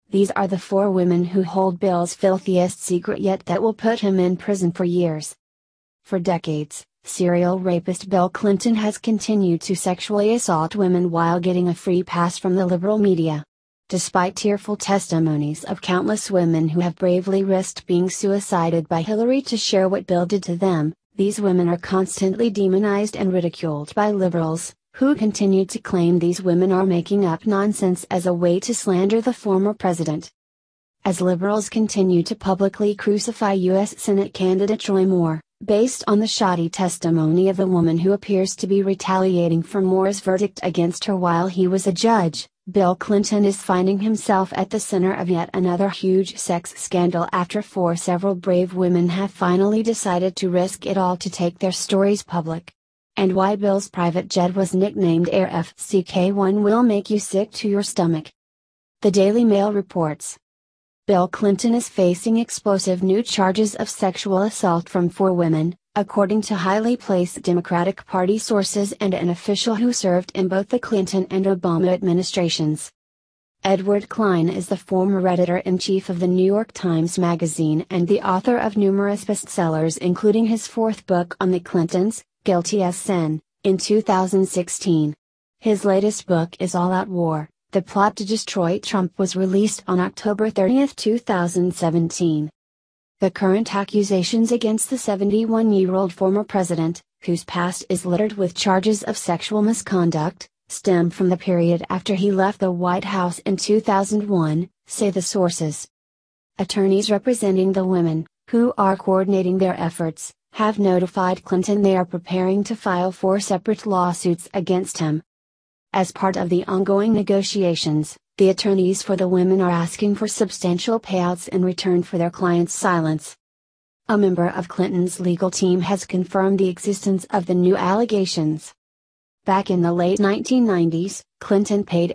these are the 4 women who hold Bill's filthiest secret yet that will put him in prison for years. For decades, serial rapist Bill Clinton has continued to sexually assault women while getting a free pass from the liberal media. Despite tearful testimonies of countless women who have bravely risked being suicided by Hillary to share what Bill did to them, these women are constantly demonized and ridiculed by liberals, who continue to claim these women are making up nonsense as a way to slander the former president. As liberals continue to publicly crucify U.S. Senate candidate Roy Moore, based on the shoddy testimony of a woman who appears to be retaliating for Moore's verdict against her while he was a judge, Bill Clinton is finding himself at the center of yet another huge sex scandal after several brave women have finally decided to risk it all to take their stories public. And why Bill's private jet was nicknamed Air FCK-1 will make you sick to your stomach. The Daily Mail reports. Bill Clinton is facing explosive new charges of sexual assault from 4 women, according to highly placed Democratic Party sources and an official who served in both the Clinton and Obama administrations. Edward Klein is the former editor-in-chief of the New York Times Magazine and the author of numerous bestsellers including his 4th book on the Clintons, Guilty as Sin, in 2016. His latest book is All Out War: The Plot to Destroy Trump was released on October 30, 2017. The current accusations against the 71-year-old former president, whose past is littered with charges of sexual misconduct, stem from the period after he left the White House in 2001, say the sources. Attorneys representing the women, who are coordinating their efforts, have notified Clinton they are preparing to file 4 separate lawsuits against him. As part of the ongoing negotiations, the attorneys for the women are asking for substantial payouts in return for their clients' silence. A member of Clinton's legal team has confirmed the existence of the new allegations. Back in the late 1990s, Clinton paid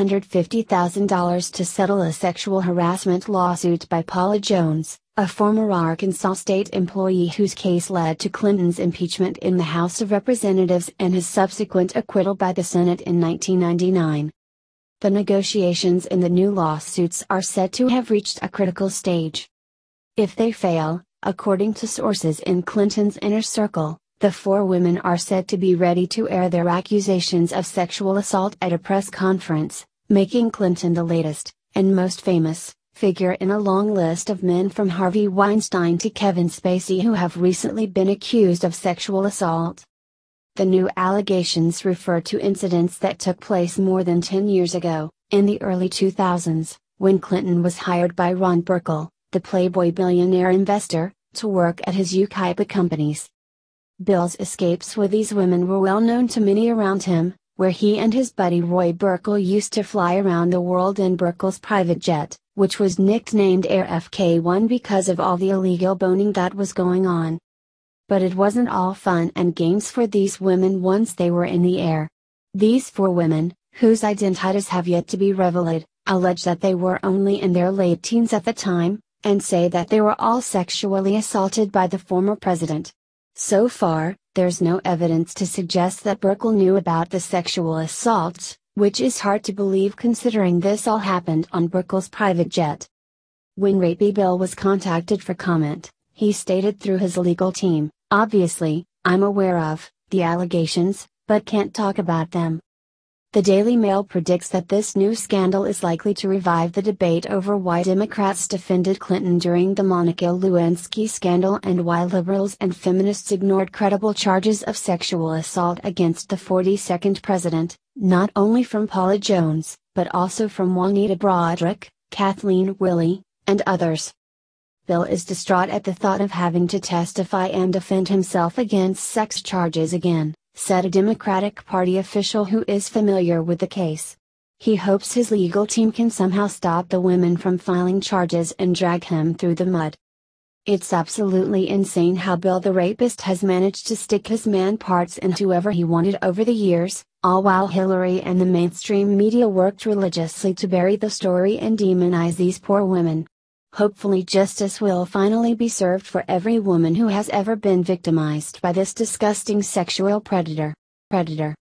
$850,000 to settle a sexual harassment lawsuit by Paula Jones, a former Arkansas state employee whose case led to Clinton's impeachment in the House of Representatives and his subsequent acquittal by the Senate in 1999. The negotiations in the new lawsuits are said to have reached a critical stage. If they fail, according to sources in Clinton's inner circle, the 4 women are said to be ready to air their accusations of sexual assault at a press conference, making Clinton the latest, and most famous, figure in a long list of men from Harvey Weinstein to Kevin Spacey who have recently been accused of sexual assault. The new allegations refer to incidents that took place more than 10 years ago, in the early 2000s, when Clinton was hired by Ron Burkle, the Playboy billionaire investor, to work at his UKIPA companies. Bill's escapes with these women were well known to many around him, where he and his buddy Roy Burkle used to fly around the world in Burkle's private jet, which was nicknamed Air FK-1 because of all the illegal boning that was going on. But it wasn't all fun and games for these women once they were in the air. These 4 women, whose identities have yet to be revealed, allege that they were only in their late teens at the time, and say that they were all sexually assaulted by the former president. So far, there's no evidence to suggest that Burkle knew about the sexual assaults, which is hard to believe considering this all happened on Burkle's private jet. When Rapey Bill was contacted for comment, he stated through his legal team, "Obviously, I'm aware of the allegations, but can't talk about them." The Daily Mail predicts that this new scandal is likely to revive the debate over why Democrats defended Clinton during the Monica Lewinsky scandal and why liberals and feminists ignored credible charges of sexual assault against the 42nd president, not only from Paula Jones, but also from Juanita Broaddrick, Kathleen Willey, and others. Bill is distraught at the thought of having to testify and defend himself against sex charges again, said a Democratic Party official who is familiar with the case. He hopes his legal team can somehow stop the women from filing charges and drag him through the mud. It's absolutely insane how Bill the rapist has managed to stick his man parts into whoever he wanted over the years, all while Hillary and the mainstream media worked religiously to bury the story and demonize these poor women. Hopefully justice will finally be served for every woman who has ever been victimized by this disgusting sexual predator.